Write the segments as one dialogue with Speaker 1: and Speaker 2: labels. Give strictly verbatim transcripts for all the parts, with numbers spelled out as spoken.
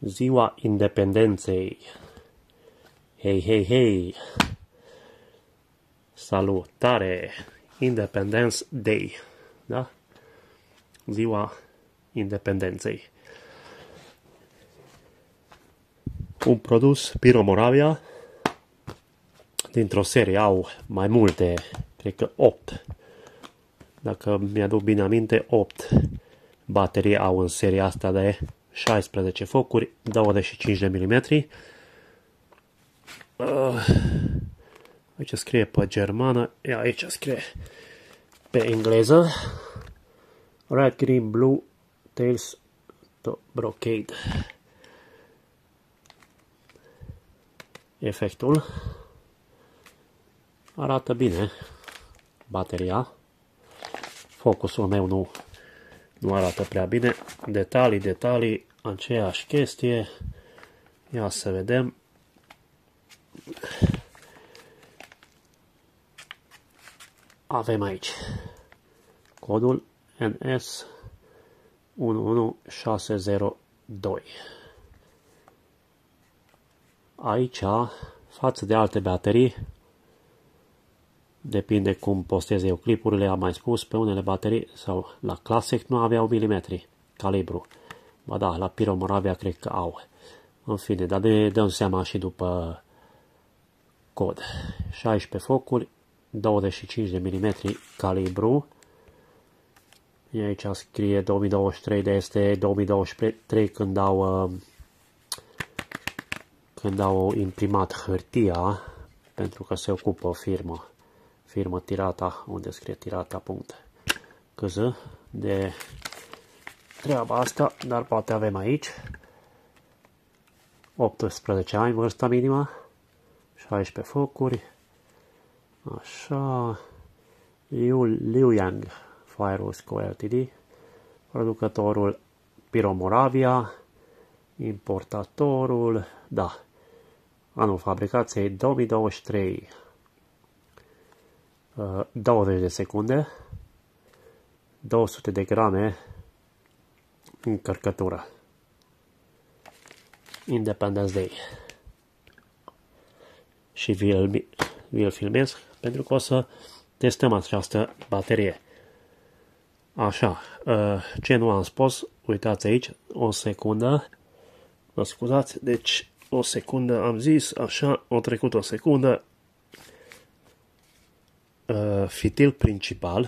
Speaker 1: Ziua Independenței. Hei, hei, hei! Salutare! Independence Day. Da? Ziua Independenței. Un produs Piro Moravia. Dintr-o serie au mai multe, cred că opt. Dacă mi-aduc bine aminte, opt baterii au în seria asta de șaisprezece focuri, douăzeci și cinci de milimetri. Uh, aici scrie pe germană, aici scrie pe engleză. Red, green, blue, tails, brocade. Efectul arată bine bateria. Focusul meu nu, nu arată prea bine. Detalii, detalii, aceeași chestie. Ia să vedem. Avem aici codul N S unu unu șase zero doi. Aici, față de alte baterii, depinde cum postez eu clipurile, am mai spus, pe unele baterii sau la Classic nu aveau milimetri calibru. Ba da, la Piro Moravia cred că au. În fine, dar ne dăm seama și după cod. șaisprezece focuri, douăzeci și cinci de milimetri calibru. Aici scrie două mii douăzeci și trei, de este două mii douăzeci și trei când au când au imprimat hârtia, pentru că se ocupă o firmă. Firmă Tirata, unde scrie tirata punct c z de treaba asta, dar poate avem aici optsprezece ani vârsta minimă, șaisprezece focuri, așa, Liu Yang Firewall Ltd, producătorul Piro Moravia, importatorul, da, anul fabricației două mii douăzeci și trei. douăzeci de secunde, două sute de grame încărcătură. Independence Day. Și vi-l, vi-l filmez pentru că o să testăm această baterie. Așa, ce nu am spus, uitați aici, o secundă, mă scuzați, deci o secundă am zis, așa, o trecut o secundă. Uh, fitil principal,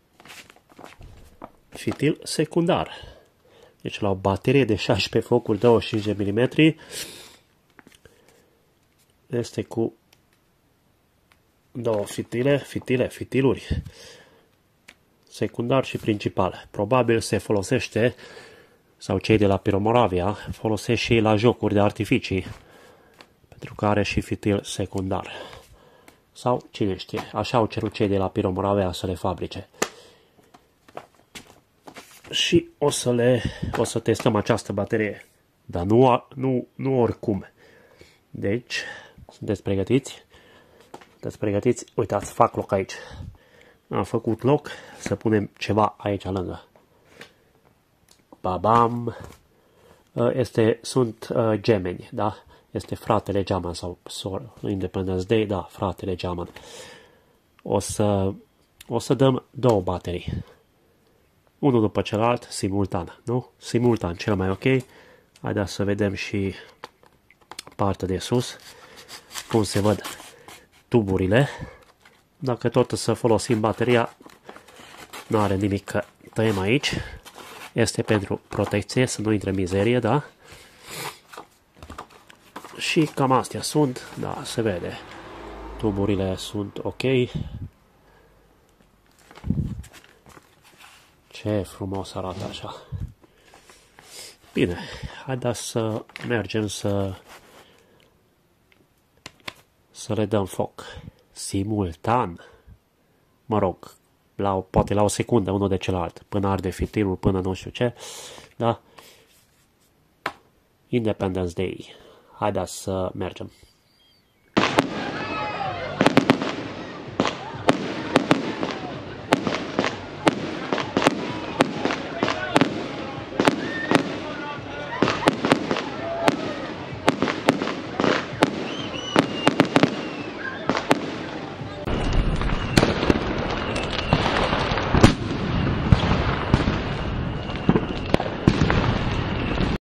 Speaker 1: fitil secundar. Deci la o baterie de șaisprezece focuri, douăzeci și cinci de milimetri, este cu două fitile, fitile, fitiluri, secundar și principal. Probabil se folosește, sau cei de la Piro Moravia, folosesc și la jocuri de artificii, pentru că are și fitil secundar. Sau cine știe, așa au cerut cei de la Piro Moravia să le fabrice. Și o să le o să testăm această baterie. Dar nu, nu, nu oricum. Deci, sunteți pregătiți? Sunteți pregătiți? Uitați, fac loc aici. Am făcut loc să punem ceva aici lângă. Babam! Este, sunt uh, gemeni, da? Este fratele Geaman sau Independence Day, da, fratele Geaman. O să, o să dăm două baterii. Unul după celălalt, simultan, nu? Simultan, cel mai ok. Haideți să vedem și partea de sus, cum se văd tuburile. Dacă tot să folosim bateria, nu are nimic că tăiem aici. Este pentru protecție, să nu intre mizerie, da? Și cam astea sunt, da, se vede. Tuburile sunt ok. Ce frumos arată așa. Bine, haideți să mergem să să le dăm foc. Simultan. Mă rog, la, poate la o secundă, unul de celălalt, până arde fitilul, până nu știu ce, da? Independence Day. Haideți să mergem.